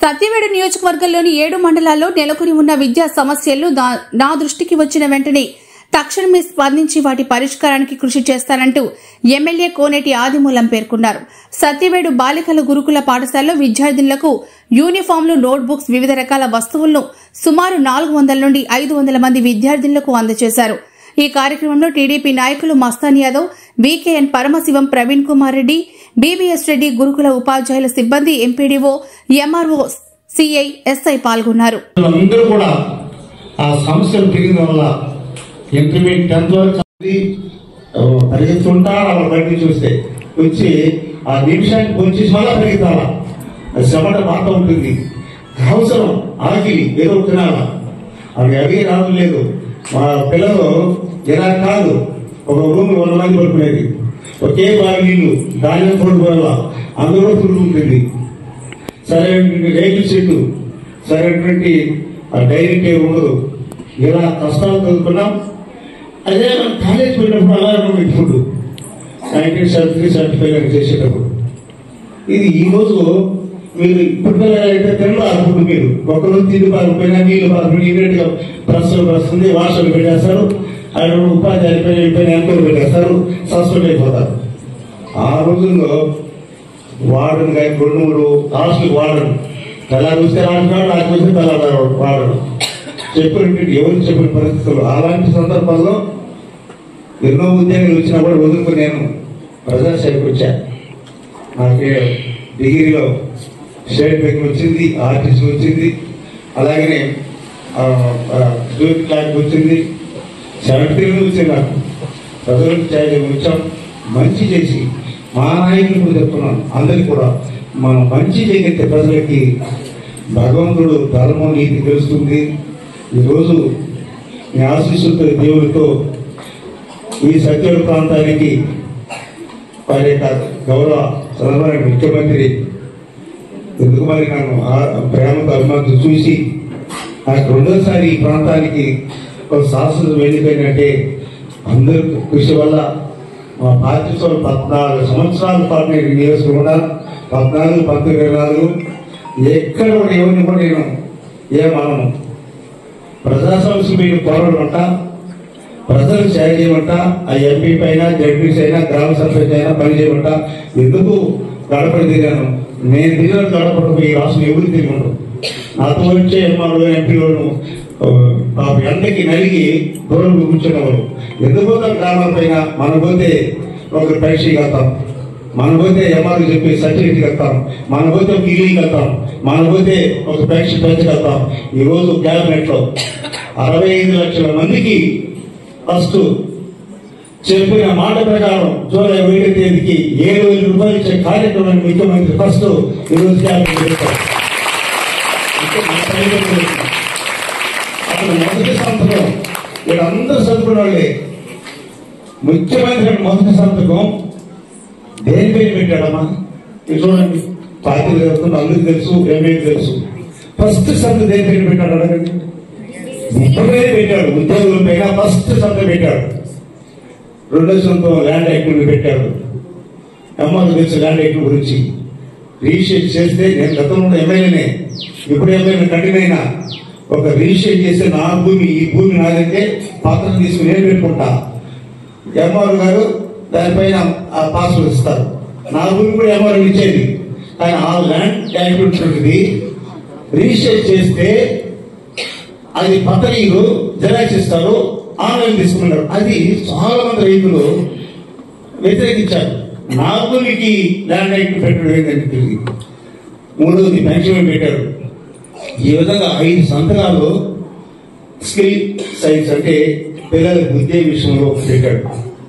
సత్యవేడు నియోజకవర్గంలోని 7 మండలాల్లో నెలకొని ఉన్న విద్యా సమస్యలు నా దృష్టికి వచ్చిన వెంటనే తక్షణమే స్పందించి వాటి పరిష్కారానికి కృషి చేస్తానంటూ ఎమ్మెల్యే కోనేటి ఆదిమూలం పేర్కొన్నారు. సత్యవేడు బాలికల గురుకుల పాఠశాలలో విద్యార్థినులకు యూనిఫామ్లు, నోట్బుక్స్, వివిధ రకాల వస్తువులను సుమారు 400 నుండి 500 మంది విద్యార్థినులకు అందజేశారు. ఈ కార్యక్రమంలో టీడీపీ నాయకులు మస్తాన్ యాదవ్, బీకేఎన్ పరమశివం, ప్రవీణ్ కుమార్ రెడ్డి, బీబీఎస్ రెడ్డి, గురుకుల ఉపాధ్యాయుల సిబ్బంది, ఎంపీడీఓ, ఎంఆర్ఓ, సిఐ, ఎస్ఐ పాల్గొన్నారు. ఇంటర్మీడియట్ 10th వరకు పరిగెత్తుంటా వాళ్ళ బయట చూస్తే వచ్చి ఆ నిమిషానికి వచ్చి మళ్ళా పరిగెత్తాలా, శ్రమట మాట ఉంటుంది, అవసరం ఆగిలి ఏదో తినాలా, అవి అడిగే రాదు లేదు. మా పిల్లలు ఇలా కాదు, ఒక రూమ్ 100 మంది పడుకునేది, ఒకే బావి నీళ్లు, దాని పడుకోవాలా, అందులో పురుగు ఉంటుంది, సరైనటువంటి రేకుల చెట్టు, సరైనటువంటి డైరీ టేబుల్ ఉండదు. ఇలా కష్టాలు చదువుకున్నాం. అదే మనం కాలేజ్ పోయినప్పుడు అలాగే పెట్టుకుంటూ 1973-75 చేసేటప్పుడు ఇది ఈ రోజు మీరు ఇప్పుడు అయితే తినలో అనుకుంటు మీరు ఒకరోజు తిండి పారిపోయినా నీళ్లు పారిపోయినా ఇమీడియట్ గా ప్రశ్నలు వస్తుంది, వాషలు పెట్టేస్తారు, ఆయన ఉపాధ్యాయులు వెళ్ళిపోయిన ఎంపీలు పెట్టేస్తారు, సస్పెండ్ అయిపోతారు. ఆ రోజుల్లో వాడను కానీ 2-3 హాస్టల్ వాడను, తెల్లా చూస్తే ఆడుతున్నాడు, నాకు చూస్తే తెల్లా వాడను చెప్పినట్టు ఎవరు చెప్పిన పరిస్థితులు. అలాంటి సందర్భాల్లో ఎన్నో ఉద్యోగాలు వచ్చినా కూడా వదులుకుని నేను ప్రజాసేవకు వచ్చాను. నాకే డిగ్రీలో స్టేట్ బ్యాంక్ వచ్చింది, ఆర్టీసీ వచ్చింది, అలాగనే జ్యోతి క్లాక్ వచ్చింది, 73 వచ్చింది. నాకు ప్రజలకు వచ్చాం, మంచి చేసి మా నాయకులు కూడా చెప్తున్నాను, అందరికీ కూడా మనం మంచి చేయగలిగితే ప్రజలకి భగవంతుడు ధర్మం, నీతి తెలుస్తుంది. ఈరోజు మీ ఆశీస్సులతో దేవుడితో ఈ సత్యవేడు ప్రాంతానికి వారి యొక్క గౌరవ చంద్రబాబు ముఖ్యమంత్రి ఎందుకు మరి నన్ను ప్రేమతో అభిమానులు చూసి నాకు 2వ ఈ ప్రాంతానికి ఒక శాసన వెళ్ళిపోయినట్టే అందరి కృషి వల్ల మా పార్టీ 14 సంవత్సరాల పాటు నేను నియోజకవర్గం 14, 24 ఎక్కడ కూడా ఎవరిని కూడా నేను ఏమనను. ప్రజా సమస్యలు మీరు పోరాడమంట, ప్రజలు సేవ చేయమంట, ఆ ఎంపీ పైన, జడ్పీసీ అయినా, గ్రామ సర్పంచ్ అయినా పని చేయమంట. ఎందుకు గడపడి తిరిగాను నేను, తిరిగిన గడపడకు ఈ రాష్ట్రం ఎవరు తిరిగి నాతో వచ్చే ఎంఆర్ఓ, ఎంపీలను ఎండకి నలిగి దూరం కూర్చునేవారు. ఎందుకు గ్రామాల పైన మనం పోతే ఒక పరీక్ష కడతాం, మనం పోతే ఎంఆర్ఓ చెప్పి సర్టిఫికేట్ కడతాం, మనం పోతే ఒక ఇల్లు కడతాం, మనం పోతే ఒక పరీక్ష పెంచగలుగుతాం. ఈరోజు క్యాబినెట్ లో 65 లక్షల మందికి ఫస్ట్ చెప్పిన మాట ప్రకారం జూలై 1వ తేదీకి 7,000 రూపాయలు ఇచ్చే కార్యక్రమాన్ని ముఖ్యమంత్రి ఫస్ట్ ఈరోజు క్యాబినెట్ చేస్తారు. అప్పుడు మొదటి సంతకం వీళ్ళందరూ చదువుకున్న వాళ్ళే. ముఖ్యమంత్రి మొదటి సంతకం దేని పేరు పెట్టాడమ్మా? ఇది చూడండి, పార్టీలు జరుగుతుంది, అందరికి తెలుసు, ఎంఏకి తెలుసు. ఫస్ట్ సంతకం దేని పేరు పెట్టాడు అడగండి. ఇప్పుడే పెట్టాడు, ఉద్యోగుల పైన ఫస్ట్ సంతకం పెట్టాడు. 2వ సంతకం ల్యాండ్ యాక్ట్ పెట్టాడు. ఎంఆర్ తెలుసు ల్యాండ్ యాక్ట్ గురించి రిజిస్ట్రేషన్ చేస్తే, నేను గతంలో ఎమ్మెల్యేనే, ఇప్పుడు ఎమ్మెల్యే కంటిన్యూ ఒక రిజిస్ట్రేషన్ చేస్తే నా భూమి, ఈ భూమి నాదంటే పత్రం తీసుకుని నేను పెట్టుకుంటా, ఎంఆర్ గారు దానిపైన ఆ పాస్వర్డ్ ఇస్తారు. నా భూమి కూడా ఎంఆర్ ఇచ్చేది. కానీ ఆ ల్యాండ్ యాక్టివిటీ రిజిస్టర్ చేస్తే అది పత్రికలు జెరాక్స్ ఇస్తారు, ఆన్లైన్ తీసుకున్నారు. అది చాలా మంది రైతులు వ్యతిరేకించారు. నా భూమికి ల్యాండ్ యాక్ట్ పెట్టడం ఏంటంటే తిరిగి 3వది పెన్షన్ పెట్టారు. ఈ విధంగా 5 సంతకాలు స్కిల్ సైన్స్ అంటే పిల్లల విద్య విషయంలో పెట్టాడు.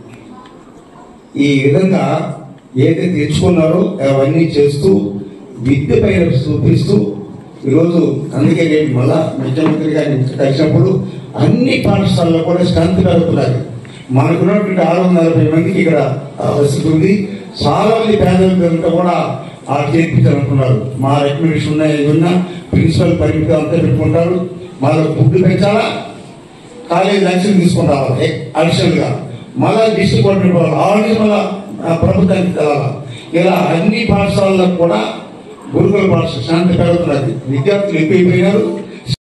ఈ విధంగా ఏదైతే తెచ్చుకున్నారో అవన్నీ చేస్తూ విద్య పైన చూపిస్తూ ఈరోజు అందుకే నేను మళ్ళా ముఖ్యమంత్రి గారిని కలిసినప్పుడు అన్ని పాఠశాలలో కూడా స్ట్రెంత్ పెరుగుతున్నారు. మనకున్నటువంటి 640 మందికి ఇక్కడ వసతి ఉంది. చాలా మంది పేదలంతా కూడా చేర్పించాలనుకున్నారు. మా రికమెండేషన్ ఉన్నాయి, ఏమన్నా ప్రిన్సిపల్ పరిమితి అంతా పెట్టుకుంటారు. మళ్ళీ ఫుడ్ పెంచాలా, కాలేజ్ లంచం తీసుకుని రావాలి అడిషనల్ గా, మళ్ళా డిస్ట్రిక్ట్ కోఆర్డినేటర్ ఆల్రెడీ మళ్ళా ప్రభుత్వానికి తెలాలా. ఇలా అన్ని పాఠశాలలకు కూడా గురుకుల పాఠశాల శాంతి పెరుగుతున్నది, విద్యార్థులు ఎక్కువైపోయినారు.